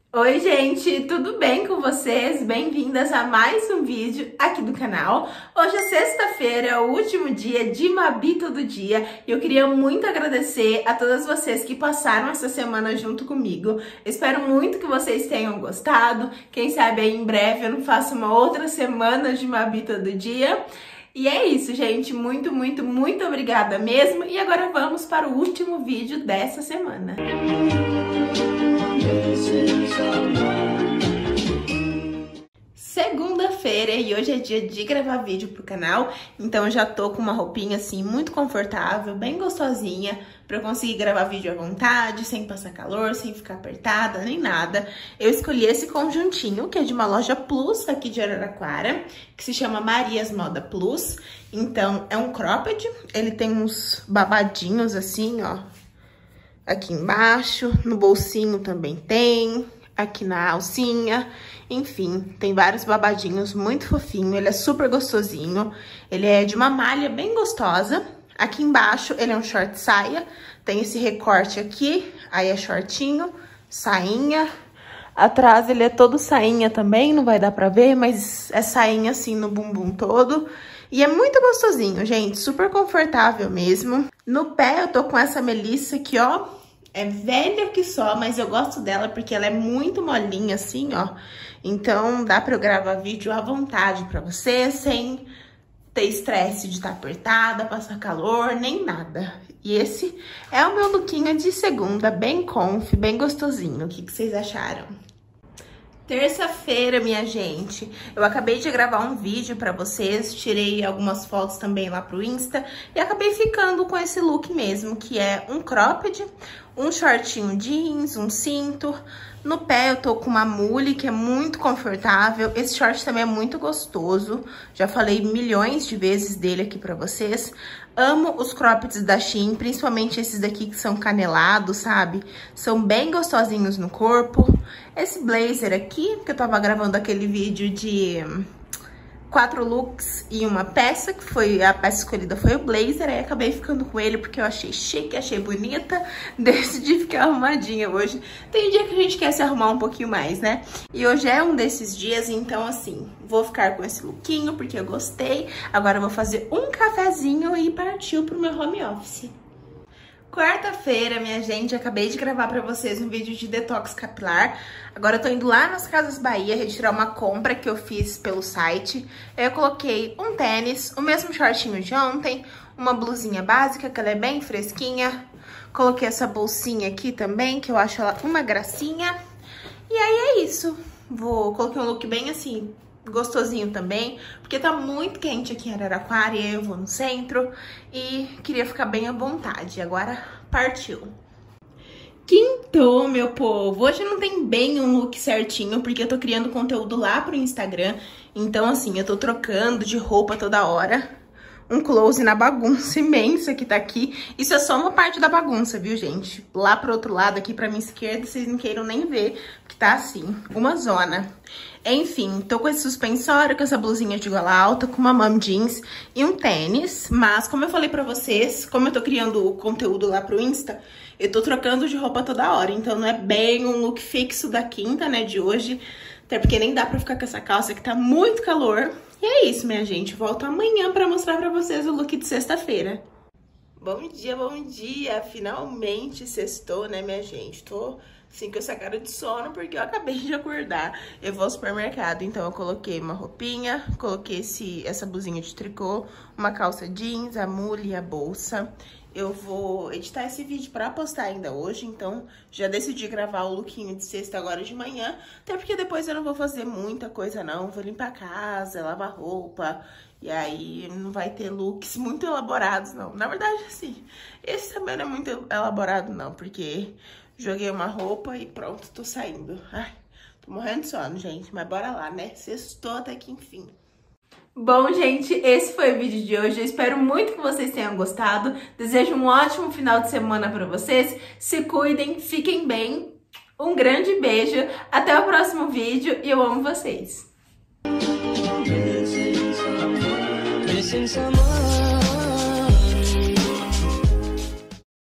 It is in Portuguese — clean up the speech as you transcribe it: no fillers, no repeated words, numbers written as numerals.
Oi gente, tudo bem com vocês? Bem-vindas a mais um vídeo aqui do canal. Hoje é sexta-feira, é o último dia de Mabito do dia e eu queria muito agradecer a todas vocês que passaram essa semana junto comigo. Espero muito que vocês tenham gostado. Quem sabe aí em breve eu não faço uma outra semana de Mabito do dia. E é isso, gente. Muito obrigada mesmo. E agora vamos para o último vídeo dessa semana. Segunda-feira e hoje é dia de gravar vídeo pro canal, então eu já tô com uma roupinha assim muito confortável, bem gostosinha, pra eu conseguir gravar vídeo à vontade, sem passar calor, sem ficar apertada, nem nada. Eu escolhi esse conjuntinho, que é de uma loja Plus aqui de Araraquara, que se chama Marias Moda Plus. Então, é um cropped, ele tem uns babadinhos assim, ó, aqui embaixo, no bolsinho também tem, aqui na alcinha, enfim, tem vários babadinhos, muito fofinho, ele é super gostosinho, ele é de uma malha bem gostosa. Aqui embaixo ele é um short saia, tem esse recorte aqui, aí é shortinho, sainha. Atrás ele é todo sainha também, não vai dar pra ver, mas é sainha assim no bumbum todo. E é muito gostosinho, gente, super confortável mesmo. No pé eu tô com essa Melissa aqui, ó. É velha que só, mas eu gosto dela porque ela é muito molinha assim, ó. Então dá pra eu gravar vídeo à vontade pra você, sem ter estresse de estar apertada, passar calor, nem nada. E esse é o meu lookinho de segunda, bem comfy, bem gostosinho. O que vocês acharam? Terça-feira, minha gente, eu acabei de gravar um vídeo pra vocês, tirei algumas fotos também lá pro Insta e acabei ficando com esse look mesmo, que é um cropped, um shortinho jeans, um cinto. No pé eu tô com uma mule, que é muito confortável. Esse short também é muito gostoso. Já falei milhões de vezes dele aqui pra vocês. Amo os croppeds da Shein, principalmente esses daqui que são canelados, sabe? São bem gostosinhos no corpo. Esse blazer aqui, que eu tava gravando aquele vídeo de 4 looks e uma peça, que foi a peça escolhida foi o blazer, aí acabei ficando com ele porque eu achei chique, achei bonita, decidi ficar arrumadinha hoje. Tem dia que a gente quer se arrumar um pouquinho mais, né? E hoje é um desses dias, então assim, vou ficar com esse lookinho porque eu gostei. Agora eu vou fazer um cafezinho e partiu pro meu home office. Quarta-feira, minha gente, acabei de gravar pra vocês um vídeo de detox capilar. Agora eu tô indo lá nas Casas Bahia retirar uma compra que eu fiz pelo site. Eu coloquei um tênis, o mesmo shortinho de ontem, uma blusinha básica, que ela é bem fresquinha. Coloquei essa bolsinha aqui também, que eu acho ela uma gracinha. E aí é isso. Coloquei um look bem assim, gostosinho também, porque tá muito quente aqui em Araraquara e eu vou no centro e queria ficar bem à vontade. Agora partiu. Quintou, meu povo. Hoje não tem bem um look certinho, porque eu tô criando conteúdo lá pro Instagram. Então, assim, eu tô trocando de roupa toda hora. Um close na bagunça imensa que tá aqui. Isso é só uma parte da bagunça, viu, gente? Lá pro outro lado, aqui pra minha esquerda, vocês não queiram nem ver, que tá assim, uma zona. Enfim, tô com esse suspensório, com essa blusinha de gola alta, com uma mom jeans e um tênis. Mas, como eu falei pra vocês, como eu tô criando o conteúdo lá pro Insta, eu tô trocando de roupa toda hora. Então, não é bem um look fixo da quinta, né, de hoje. Até porque nem dá pra ficar com essa calça que tá muito calor. E é isso, minha gente. Volto amanhã pra mostrar pra vocês o look de sexta-feira. Bom dia. Finalmente sextou, né, minha gente? Tô assim com essa cara de sono porque eu acabei de acordar. Eu vou ao supermercado, então eu coloquei uma roupinha, coloquei essa blusinha de tricô, uma calça jeans, a mule e a bolsa. Eu vou editar esse vídeo pra postar ainda hoje, então já decidi gravar o lookinho de sexta agora de manhã, até porque depois eu não vou fazer muita coisa não, vou limpar a casa, lavar roupa, e aí não vai ter looks muito elaborados não. Na verdade, assim, esse também não é muito elaborado não, porque joguei uma roupa e pronto, tô saindo. Ai, tô morrendo de sono, gente, mas bora lá, né? Sextou até que enfim. Bom, gente, esse foi o vídeo de hoje. Eu espero muito que vocês tenham gostado. Desejo um ótimo final de semana pra vocês. Se cuidem, fiquem bem. Um grande beijo. Até o próximo vídeo e eu amo vocês.